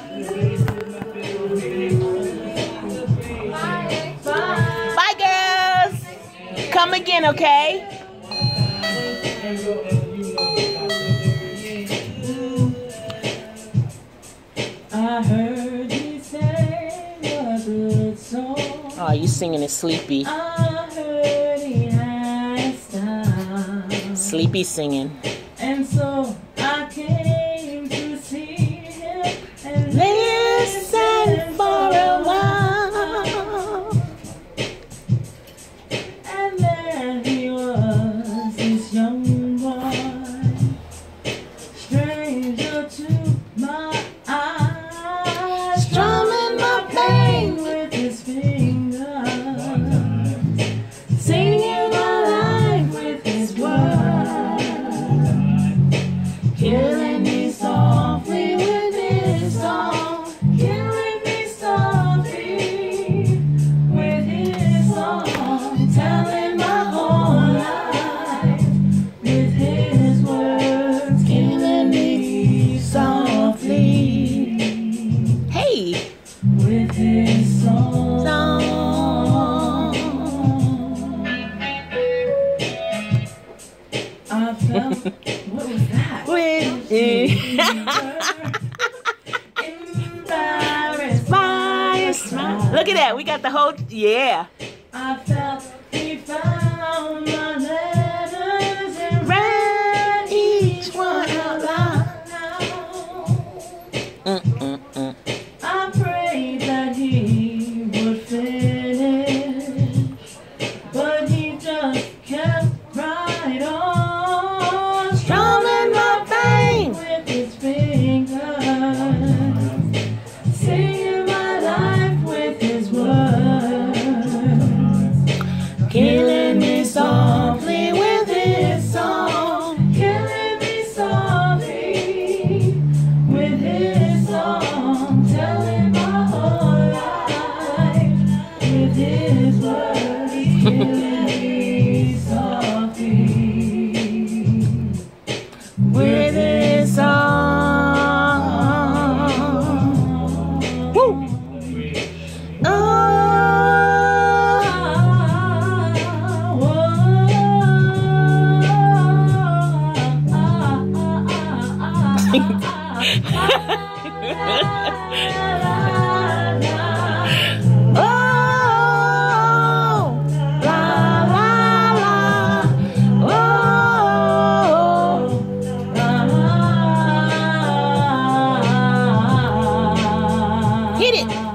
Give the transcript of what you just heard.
Bye, girls. Come again, okay? I heard you say a good song. Oh, you singing it sleepy. I heard he had style. Sleepy singing. And so I came to see him and Listen for a while. And there he was, this young boy, stranger to my eyes, Strumming my pain with his fingers, singing my life with his words, killing me softly with his song, killing me softly with his song, telling my whole life with his words, killing me softly Hey. with his song. I felt, what was that? Embarrassed by a smile. Look at that. We got the whole, yeah. I felt he found my letters and read each one out loud. I prayed that he would finish, but he just kept right on, strumming my pain with his fingers, singing my life with his words, killing me softly with his song, killing me softly with his song, telling my whole life with his words, killing me softly with his song. Woo! Hit it.